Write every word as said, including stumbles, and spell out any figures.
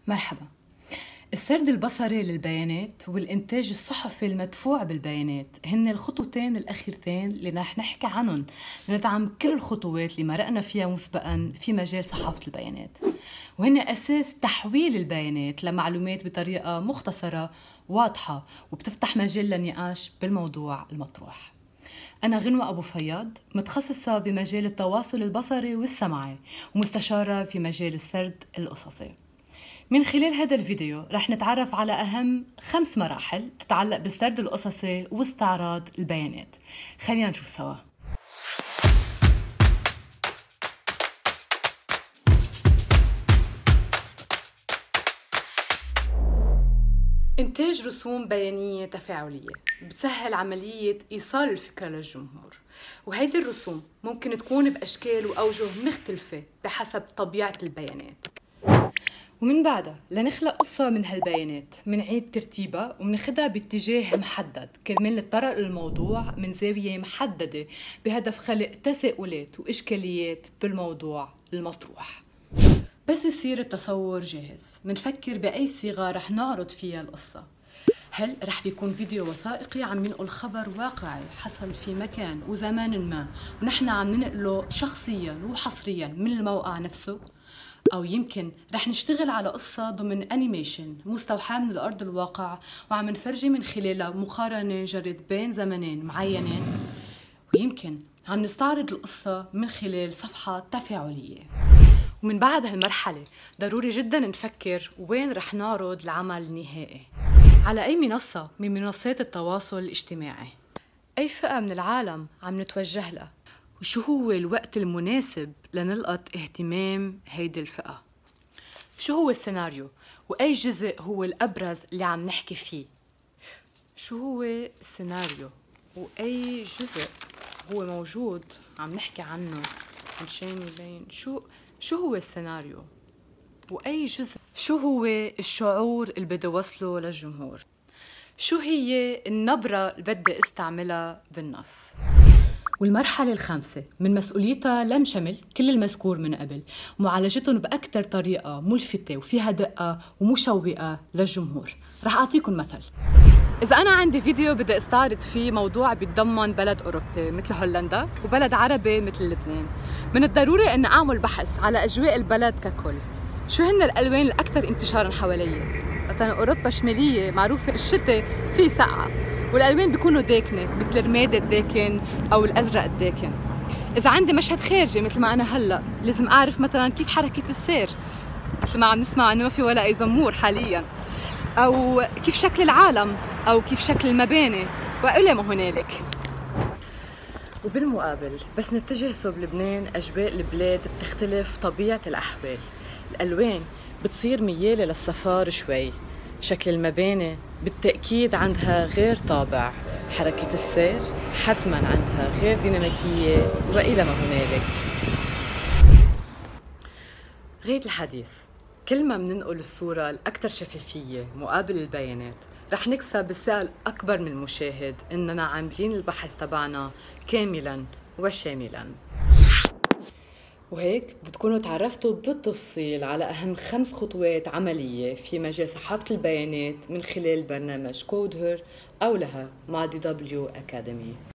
مرحبا. السرد البصري للبيانات والإنتاج الصحفي المدفوع بالبيانات هن الخطوتين الأخيرتين اللي رح نحكي عنهم لندعم كل الخطوات اللي مرقنا فيها مسبقاً في مجال صحافة البيانات، وهن أساس تحويل البيانات لمعلومات بطريقة مختصرة واضحة وبتفتح مجال للنقاش بالموضوع المطروح. أنا غنوة أبو فياض، متخصصة بمجال التواصل البصري والسمعي ومستشارة في مجال السرد القصصي. من خلال هذا الفيديو رح نتعرف على أهم خمس مراحل تتعلق بالسرد القصصي واستعراض البيانات. خلينا نشوف سوا. إنتاج رسوم بيانية تفاعلية بتسهل عملية إيصال الفكرة للجمهور، وهيدي الرسوم ممكن تكون بأشكال وأوجه مختلفة بحسب طبيعة البيانات. ومن بعدها لنخلق قصة من هالبيانات، منعيد ترتيبها ومناخدها باتجاه محدد، كرمال نتطرق للموضوع من زاوية محددة بهدف خلق تساؤلات وإشكاليات بالموضوع المطروح. بس يصير التصور جاهز، منفكر بأي صيغة رح نعرض فيها القصة. هل رح بيكون فيديو وثائقي عم ينقل خبر واقعي حصل في مكان وزمان ما ونحن عم ننقله شخصياً وحصرياً من الموقع نفسه؟ أو يمكن رح نشتغل على قصة ضمن أنيميشن مستوحاة من الأرض الواقع وعم نفرجي من خلالها مقارنة جرت بين زمنين معينين؟ ويمكن عم نستعرض القصة من خلال صفحة تفاعلية. ومن بعد هالمرحلة ضروري جدا نفكر وين رح نعرض العمل النهائي، على أي منصة من منصات التواصل الاجتماعي، أي فئة من العالم عم نتوجه لها، وشو هو الوقت المناسب لنلقط اهتمام هيدي الفئة، شو هو السيناريو وأي جزء هو الأبرز اللي عم نحكي فيه. شو هو السيناريو وأي جزء هو موجود عم نحكي عنه مشان يبين شو شو هو السيناريو وأي جزء، شو هو الشعور اللي بدي وصله للجمهور، شو هي النبرة اللي بدي استعملها بالنص. والمرحلة الخامسة من مسؤوليتها لم شمل كل المذكور من قبل، معالجتهم بأكثر طريقة ملفتة وفيها دقة ومشوقة للجمهور. رح أعطيكم مثل. إذا أنا عندي فيديو بدي استعرض فيه موضوع بيتضمن بلد أوروبي مثل هولندا وبلد عربي مثل لبنان، من الضروري أن أعمل بحث على أجواء البلد ككل. شو هن الألوان الأكثر انتشاراً حواليا؟ مثلاً أوروبا الشمالية معروفة الشتاء فيه سقعة، والألوان بيكونوا داكنة مثل الرماد الداكن أو الأزرق الداكن. إذا عندي مشهد خارجي مثل ما أنا هلأ لازم أعرف مثلاً كيف حركة السير، مثل ما عم نسمع إنه ما في ولا أي زمور حالياً، أو كيف شكل العالم أو كيف شكل المباني وإلى ما هنالك. وبالمقابل بس نتجه صوب لبنان، أجواء البلاد بتختلف طبيعة الأحوال، الألوان بتصير ميالة للصفار شوي، شكل المباني بالتأكيد عندها غير طابع، حركة السير حتماً عندها غير ديناميكية وإلى ما هنالك. غاية الحديث كل ما مننقل الصورة الأكثر شفافية مقابل البيانات رح نكسب الثقة الأكبر من المشاهد إننا عاملين البحث تبعنا كاملاً وشاملاً. وهيك بتكونوا تعرفتوا بالتفصيل على أهم خمس خطوات عملية في مجال صحافة البيانات من خلال برنامج كودهر أو لها مع دي دبليو أكاديمي.